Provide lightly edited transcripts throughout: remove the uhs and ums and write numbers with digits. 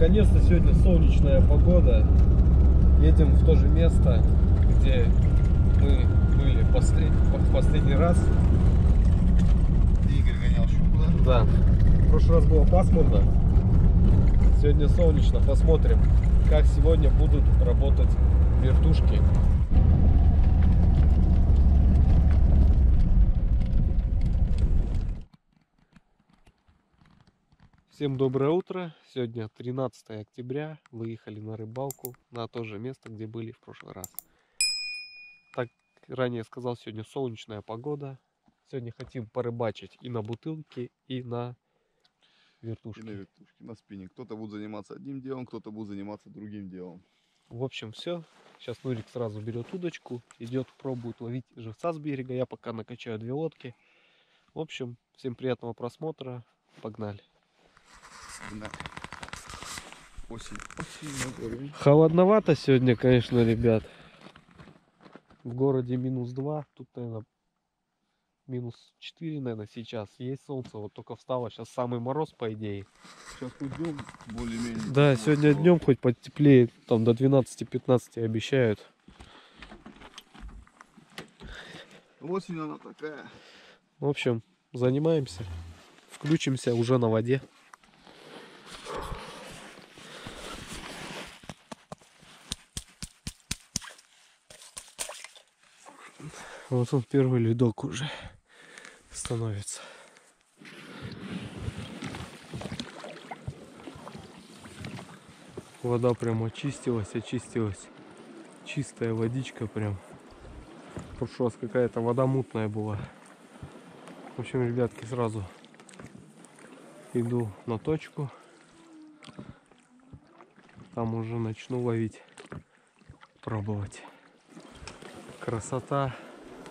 Наконец-то сегодня солнечная погода. Едем в то же место, где мы были в последний раз. Игорь гонял щуку, да? Да. В прошлый раз было пасмурно. Сегодня солнечно. Посмотрим, как сегодня будут работать вертушки. Всем доброе утро. Сегодня 13 октября. Выехали на рыбалку на то же место, где были в прошлый раз. Так ранее сказал, сегодня солнечная погода. Сегодня хотим порыбачить и на бутылке, и на вертушке. И на вертушке, на спиннинг. Кто-то будет заниматься одним делом, кто-то будет заниматься другим делом. В общем, все. Сейчас Нурик сразу берет удочку, идет, пробует ловить живца с берега. Я пока накачаю 2 лодки. В общем, всем приятного просмотра. Погнали. Да. Осень на горе. Холодновато сегодня, конечно, ребят. В городе -2. Тут, наверное, -4, наверное, сейчас. Есть солнце, вот только встало. Сейчас самый мороз, по идее. Сейчас хоть днем более-менее. Да, сегодня днем хоть потеплее, там до 12-15 обещают. Осень она такая. В общем, занимаемся. Включимся уже на воде. Вот он, первый ледок уже становится. Вода прям очистилась. Чистая водичка прям. В прошлый раз какая-то вода мутная была. В общем, ребятки, сразу иду на точку. Там уже начну ловить, пробовать. Красота,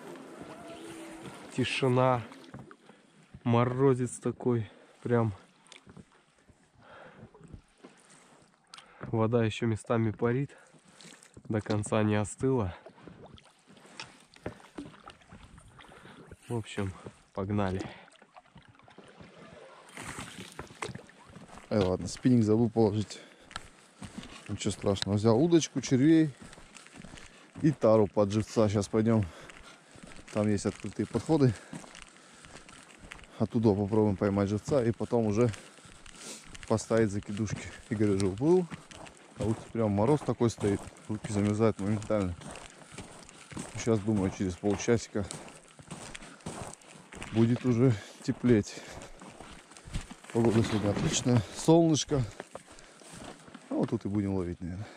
тишина, морозец такой, прям. Вода еще местами парит, до конца не остыла. В общем, погнали. Ай, ладно, спиннинг забыл положить. Ничего страшного. Взял удочку, червей и тару под живца. Сейчас пойдем. Там есть открытые подходы. Оттуда попробуем поймать живца и потом уже поставить закидушки. Игорь уже уплыл. А вот прям мороз такой стоит. Руки замерзают моментально. Сейчас, думаю, через полчасика будет уже теплеть. Погода сегодня отличная. Солнышко. А вот тут и будем ловить, наверное.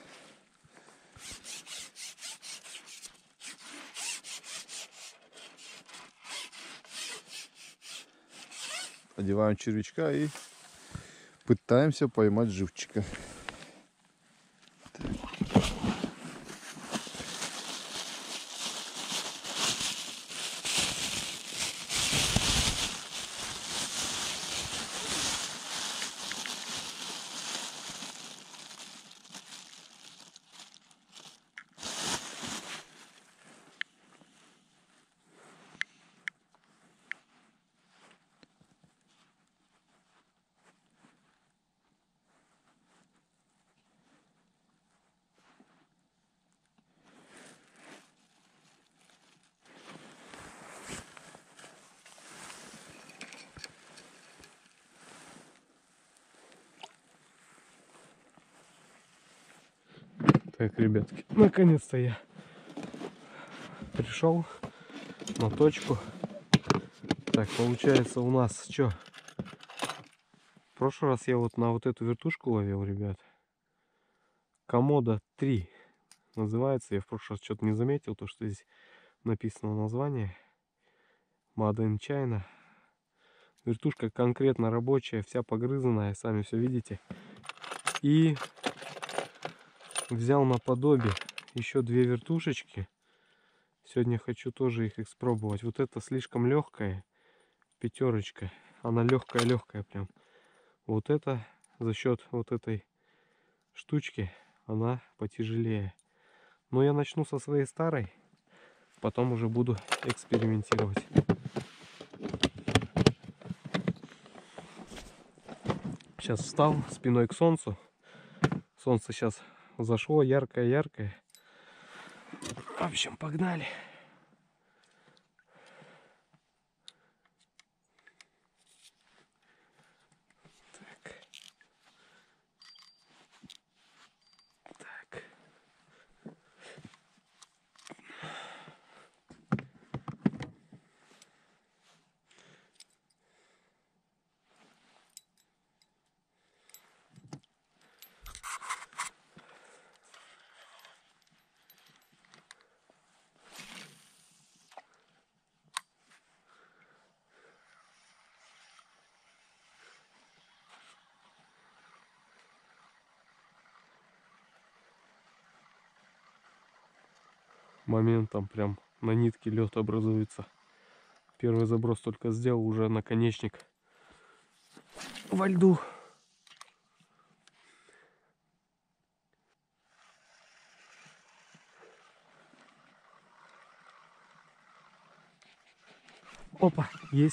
Одеваем червячка и пытаемся поймать живчика. Так, ребятки, наконец-то я пришел на точку. Так, получается у нас что? В прошлый раз я вот на вот эту вертушку ловил, ребят. Комода 3 называется. Я в прошлый раз что-то не заметил, то что здесь написано название. Made in China. Вертушка конкретно рабочая, вся погрызанная, сами все видите. И взял наподобие еще 2 вертушечки. Сегодня хочу тоже их испробовать. Вот это слишком легкая, 5. Она легкая прям. Вот это за счет вот этой штучки она потяжелее. Но я начну со своей старой, потом уже буду экспериментировать. Сейчас встал спиной к солнцу. Солнце сейчас зашло, яркое-яркое. В общем, погнали. Так. Так. Моментом прям на нитке лед образуется. Первый заброс только сделал, уже наконечник во льду. Опа, есть.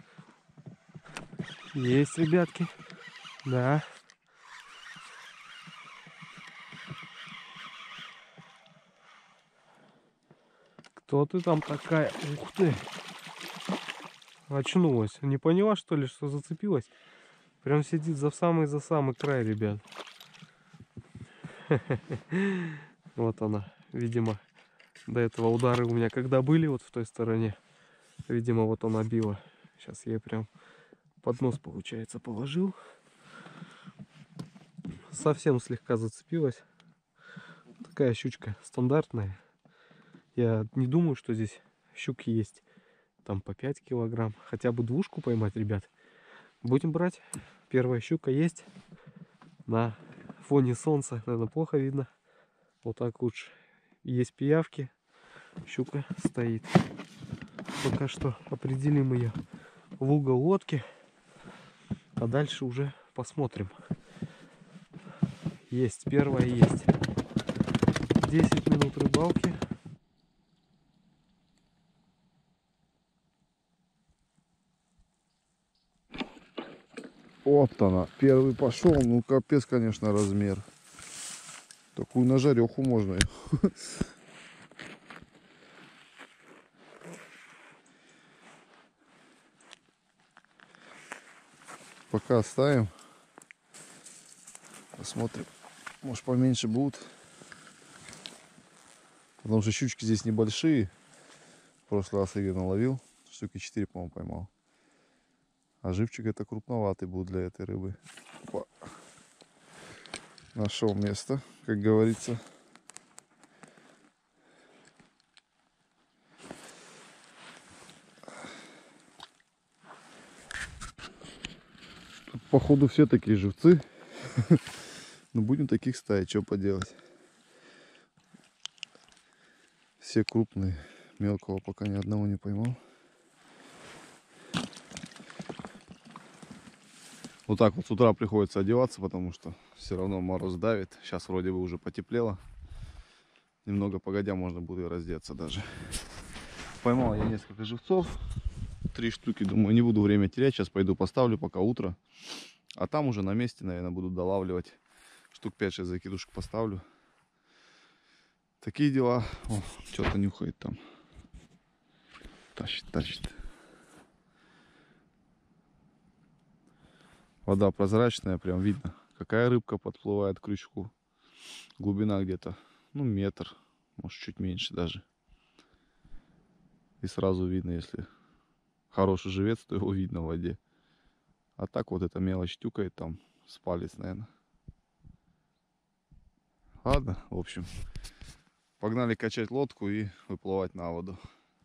Есть, ребятки. Да. Кто ты там такая? Ух ты. Очнулась. Не поняла, что ли, что зацепилась? Прям сидит за самый край, ребят. Вот она. Видимо, до этого удары у меня когда были вот в той стороне. Видимо, вот она била. Сейчас я прям под нос, получается, положил. Совсем слегка зацепилась. Такая щучка стандартная. Я не думаю, что здесь щуки есть там по 5 килограмм. Хотя бы двушку поймать, ребят. Будем брать. Первая щука есть. На фоне солнца, наверное, плохо видно. Вот так лучше. Есть пиявки. Щука стоит. Пока что определим ее в угол лодки. А дальше уже посмотрим. Есть, первая есть. 10 минут рыбалки. Оптана. Первый пошел. Ну, капец, конечно, размер. Такую на жареху можно. Пока оставим. Посмотрим. Может, поменьше будут. Потому что щучки здесь небольшие. В прошлый раз я наловил. Штуки 4, по-моему, поймал. А живчик это крупноватый будет для этой рыбы. Опа. Нашел место, как говорится. Тут, походу, все такие живцы. Но будем таких ставить, что поделать. Все крупные. Мелкого пока ни одного не поймал. Вот так вот с утра приходится одеваться, потому что все равно мороз давит. Сейчас вроде бы уже потеплело. Немного погодя можно будет и раздеться даже. Поймал я несколько живцов. 3 штуки. Думаю, не буду время терять. Сейчас пойду поставлю, пока утро. А там уже на месте, наверное, буду долавливать. Штук 5-6 закидушек поставлю. Такие дела. О, что-то нюхает там. Тащит. Вода прозрачная, прям видно, какая рыбка подплывает к крючку. Глубина где-то, ну, метр, может, чуть меньше даже. И сразу видно, если хороший живец, то его видно в воде. А так вот эта мелочь тюкает там с палец, наверное. Ладно, в общем, погнали качать лодку и выплывать на воду.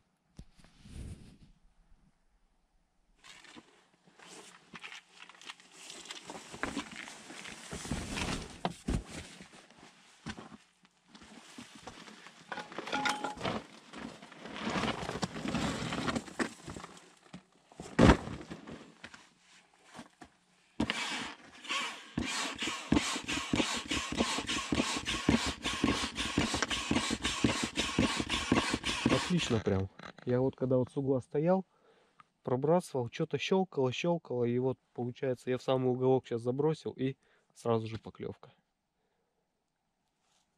Отлично прям. Я вот когда вот с угла стоял, пробрасывал, что-то щелкало, и вот получается я в самый уголок сейчас забросил, и сразу же поклевка.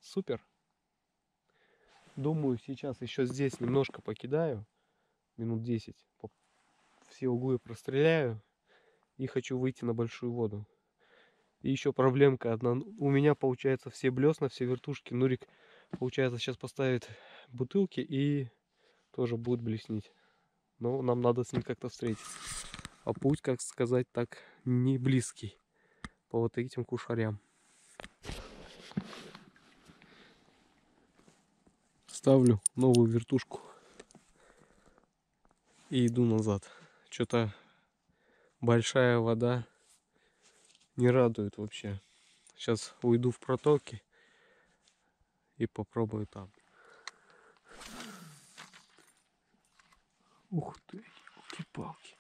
Супер. Думаю, сейчас еще здесь немножко покидаю. Минут 10. Все углы простреляю. И хочу выйти на большую воду. И еще проблемка одна. У меня получается все блесна, все вертушки. Нурик, получается, сейчас поставит бутылки и тоже будет блеснить. Но нам надо с ним как-то встретиться. А путь, как сказать так, не близкий. По вот этим кушарям. Ставлю новую вертушку. И иду назад. Что-то большая вода не радует вообще. Сейчас уйду в протоки и попробую там. Ух ты, елки-палки.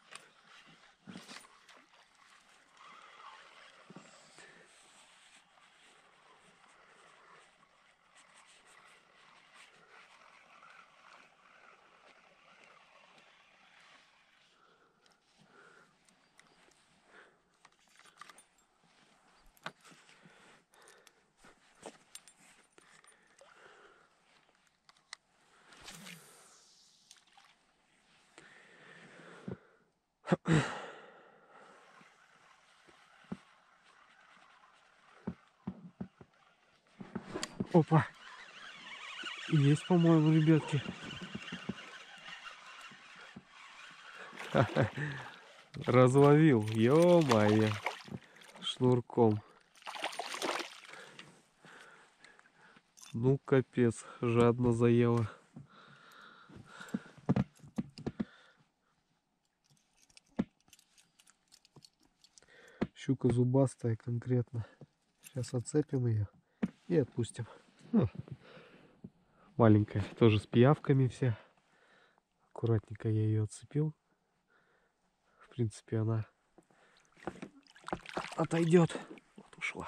Опа. Есть, по-моему, ребятки. Разловил. Ё-моё. Шнурком. Ну, капец. Жадно заела. Щука зубастая конкретно. Сейчас отцепим ее и отпустим. Маленькая. Тоже с пиявками вся. Аккуратненько я ее отцепил. В принципе, она отойдет. Вот ушла.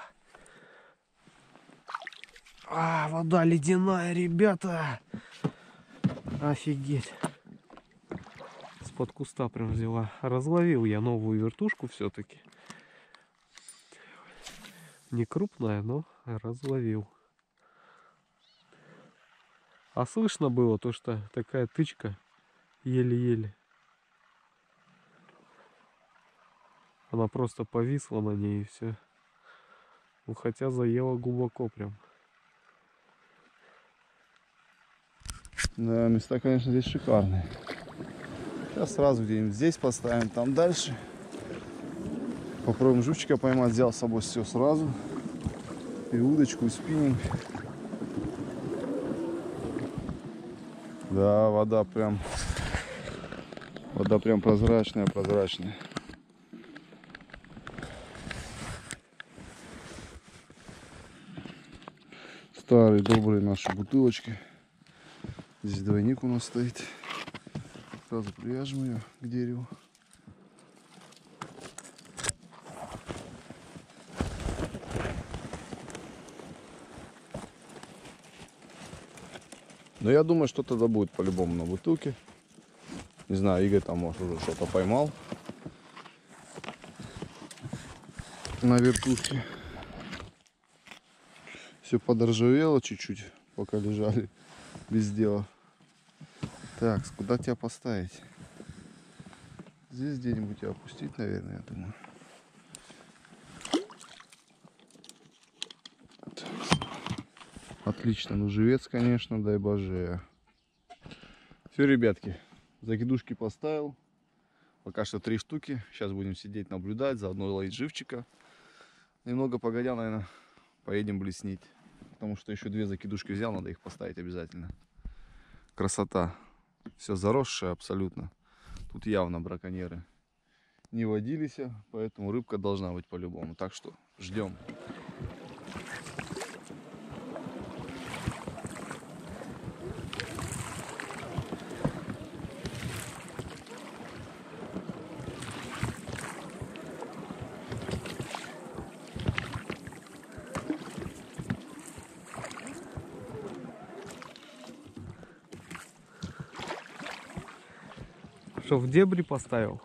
А, вода ледяная, ребята. Офигеть. С-под куста прям взяла. Разловил я новую вертушку все-таки. Не крупная, но разловил. А слышно было то, что такая тычка еле-еле. Она просто повисла на ней и все. Ну, хотя заела глубоко прям. Да, места, конечно, здесь шикарные. Сейчас сразу где-нибудь здесь поставим, там дальше. Попробуем живчика поймать. Взял с собой все сразу. И удочку, и спиннинг. Да, вода прям прозрачная, прозрачная. Старые добрые наши бутылочки. Здесь двойник у нас стоит. Сразу привяжем ее к дереву. Но я думаю, что тогда будет по-любому на бутылке. Не знаю, Игорь там может уже что-то поймал на вертушке. Все подоржавело чуть-чуть, пока лежали без дела. Так, куда тебя поставить? Здесь где-нибудь тебя опустить, наверное, я думаю. Так. Отлично, ну живец, конечно, дай боже. Все, ребятки, закидушки поставил. Пока что 3 штуки. Сейчас будем сидеть, наблюдать, заодно ловить живчика. Немного погодя, наверное, поедем блеснить. Потому что еще 2 закидушки взял, надо их поставить обязательно. Красота. Все заросшее абсолютно. Тут явно браконьеры не водились, поэтому рыбка должна быть по-любому. Так что ждем. Что, в дебри поставил?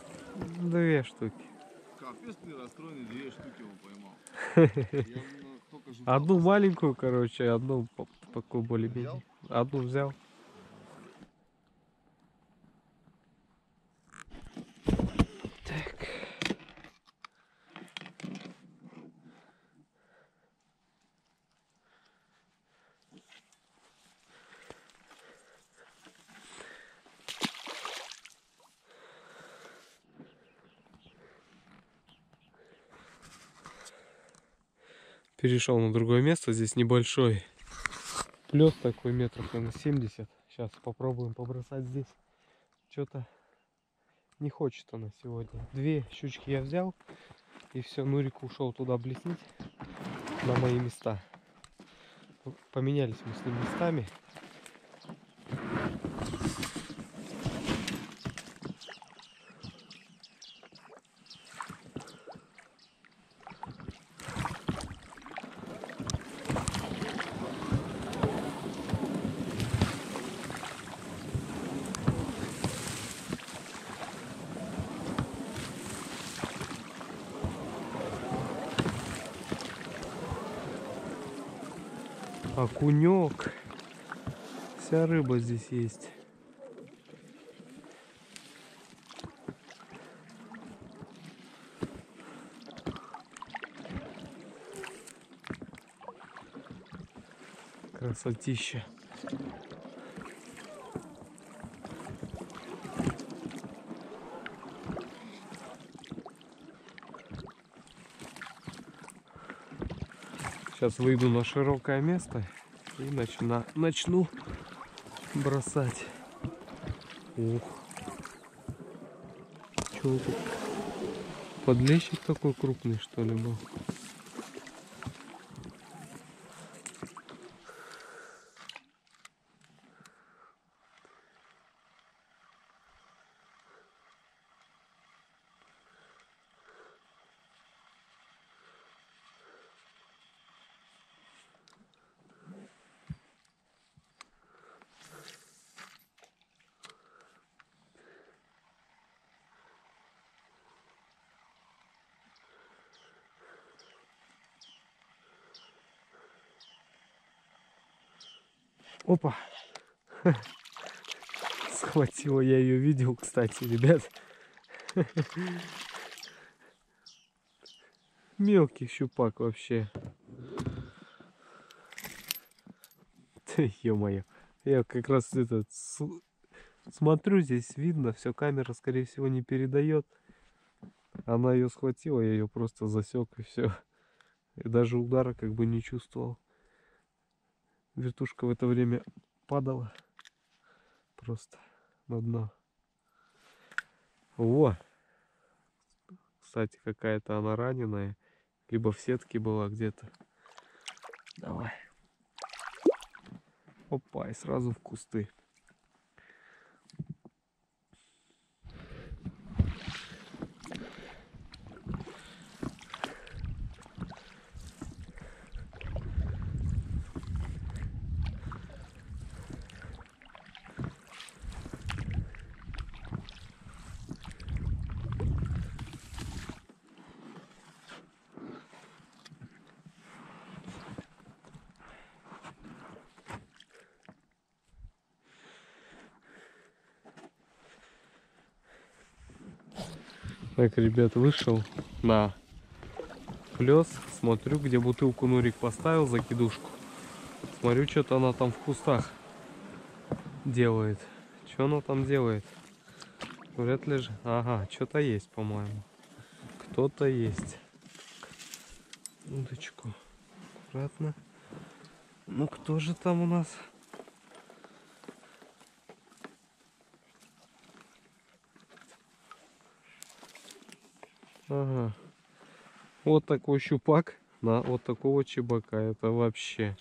2 штуки. Капец, ты расстроенный, 2 штуки его поймал. только же Одну маленькую, короче, одну такую более-менее. Одну взял. Так. Перешел на другое место, здесь небольшой плес такой, метров на 70. Сейчас попробуем побросать здесь. Что-то не хочет она сегодня. 2 щучки я взял, и все, Нурик ушел туда блеснить на мои места. Поменялись мы с ним местами. Окунек. Вся рыба здесь есть. Красотища. Сейчас выйду на широкое место и начну бросать. Ух. Чего тут? Подлещик такой крупный, что ли, был? Опа! Схватила, я ее видел, кстати, ребят. Мелкий щупак вообще. Ё-моё. Я как раз смотрю, здесь видно, все, камера, скорее всего, не передает. Она ее схватила, я ее просто засек, и все. И даже удара как бы не чувствовал. Вертушка в это время падала просто на дно. Во! Кстати, какая-то она раненая. Либо в сетке была где-то. Давай. Опа, и сразу в кусты. Так, ребят, вышел на плес. Смотрю, где бутылку Нурик поставил, закидушку. Смотрю, что-то она там в кустах делает. Что она там делает? Вряд ли же. Ага, что-то есть, по-моему. Кто-то есть. Удочку. Аккуратно. Ну, кто же там у нас? Ага. Вот такой щупак на вот такого чебака. Это вообще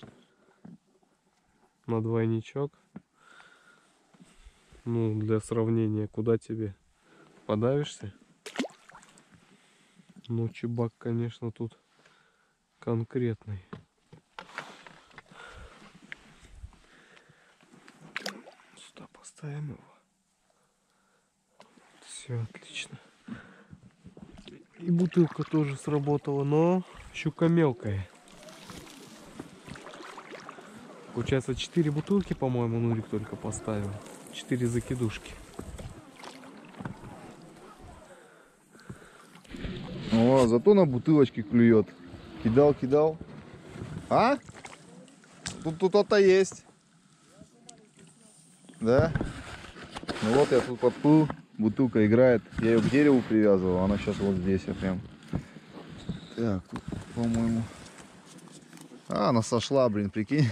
на двойничок. Ну, для сравнения, куда тебе подавишься? Ну, чебак, конечно, тут конкретный. Сюда поставим его. Все отлично. И бутылка тоже сработала, но щука мелкая. Получается 4 бутылки, по-моему, Нурик только поставил. 4 закидушки. О, зато на бутылочке клюет. Кидал, кидал. А? Тут кто-то есть. Да? Ну вот я тут подплыл, бутылка играет. Я ее к дереву привязывал, она сейчас вот здесь, я прям. Так, тут, по-моему. А, она сошла, блин, прикинь.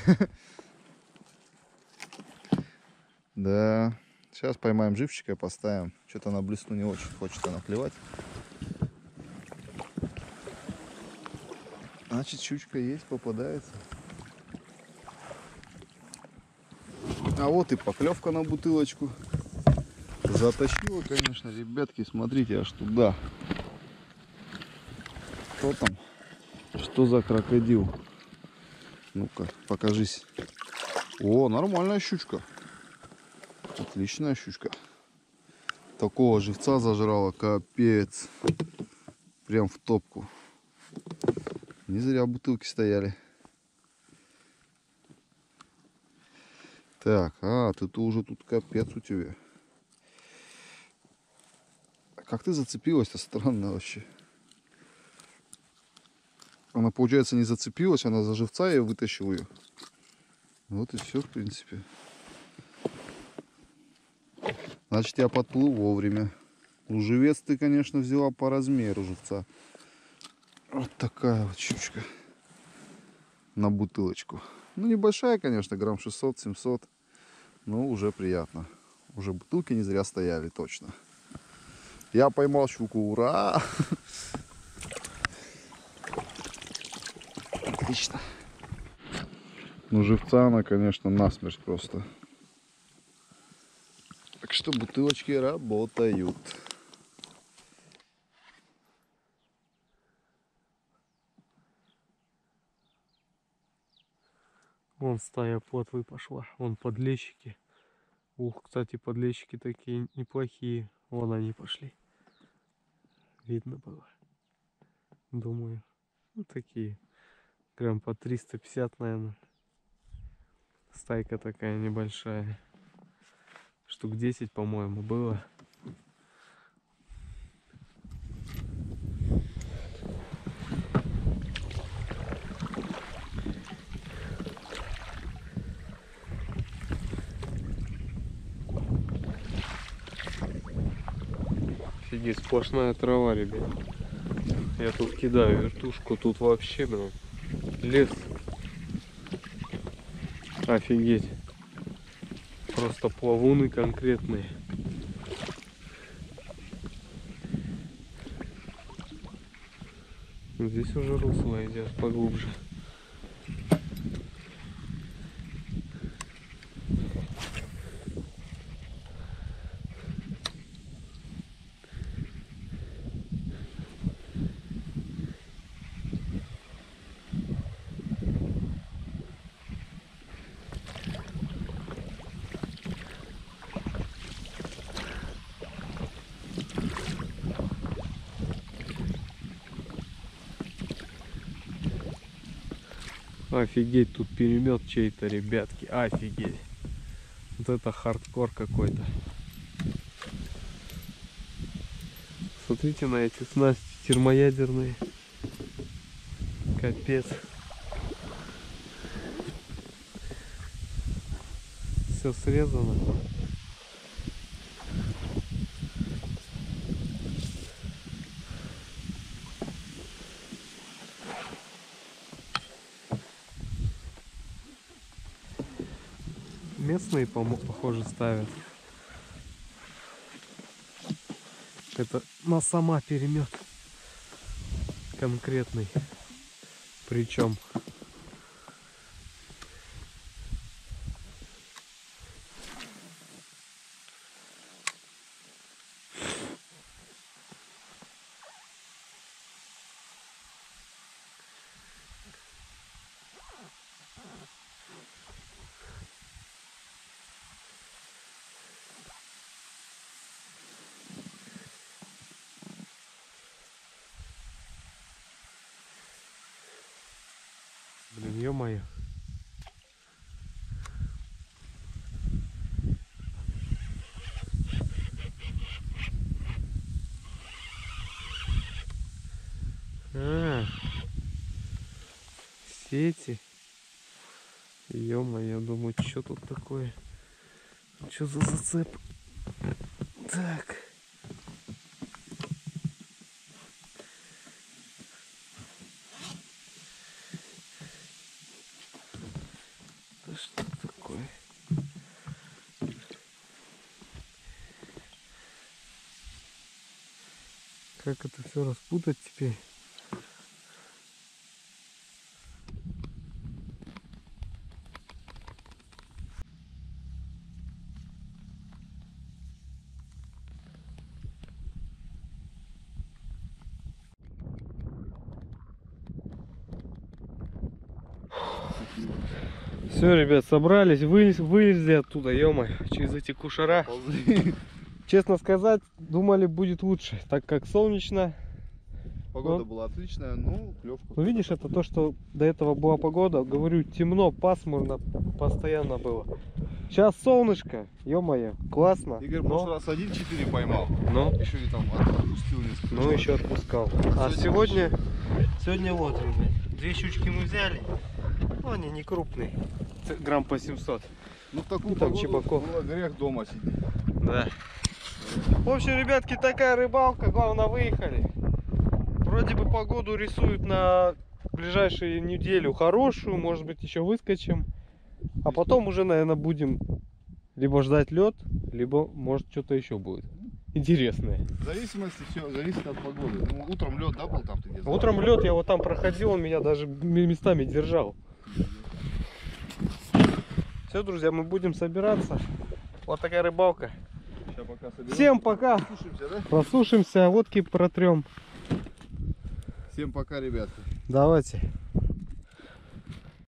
Да. Сейчас поймаем живчика и поставим. Что-то на блесну не очень хочет она клевать. Значит, щучка есть, попадается. А вот и поклевка на бутылочку. Затащила, конечно, ребятки, смотрите, аж туда. Кто там? Что за крокодил? Ну-ка, покажись. О, нормальная щучка. Отличная щучка. Такого живца зажрала, капец. Прям в топку. Не зря бутылки стояли. Так, ты уже тут капец у тебя. Как ты зацепилась-то? Странно вообще. Она, получается, не зацепилась, она за живца, я вытащил ее. Вот и все, в принципе. Значит, я подплыл вовремя. Ну, живец ты, конечно, взяла по размеру живца. Вот такая вот щучка. На бутылочку. Ну, небольшая, конечно, грамм 600-700. Но уже приятно. Уже бутылки не зря стояли, точно. Я поймал щуку, ура! Отлично. Ну, живца она, конечно, насмерть просто. Так что бутылочки работают. Вон стая плотвы пошла. Вон подлещики. Ух, кстати, подлещики такие неплохие. Вон они пошли. Видно было. Думаю. Ну, такие. Грамм по 350, наверное. Стайка такая небольшая. Штук 10, по-моему, было. Офигеть, сплошная трава, ребят. Я тут кидаю вертушку, тут вообще, блин, лес. Офигеть. Просто плавуны конкретные. Здесь уже русло идет поглубже. Офигеть, тут перемет чей-то, ребятки. Офигеть. Вот это хардкор какой-то. Смотрите на эти снасти термоядерные. Капец. Все срезано. Местные, похоже, ставят. Это на сама перемет. Конкретный. Причем. Блин, ё-моё. А, сети. Ё-моё, думаю, что тут такое? Что за зацеп? Так. Да что такое? Как это все распутать теперь? Все, ребят, собрались, вылезли оттуда, ё-моё, через эти кушара. Честно сказать, думали, будет лучше, так как солнечно. Погода была отличная, ну, клевка. Ну, видишь, это то, что до этого была погода. Говорю, темно, пасмурно постоянно было. Сейчас солнышко, ё-моё, классно. Игорь в но... прошлый раз 1,4 поймал. Но... Еще и там отпустил несколько. Ну, еще отпускал. А сегодня вот, ребят, 2 щучки мы взяли. Ну, они не крупные. Грамм по 700. Ну, в такую там погоду чебаков. было грех дома сидеть. Да. В общем, ребятки, такая рыбалка. Главное, выехали. Вроде бы погоду рисуют на ближайшую неделю хорошую. Может быть, еще выскочим. А потом уже, наверное, будем либо ждать лед, либо, может, что-то еще будет интересное. В зависимости, все зависит от погоды. Ну, утром лед, да, был там ты где-то? Утром лед, я вот там проходил, он меня даже местами держал. Все, друзья, мы будем собираться. Вот такая рыбалка. Сейчас пока соберем. Всем пока. Слушаемся, да? Просушимся, водки протрем. Всем пока, ребятки. Давайте.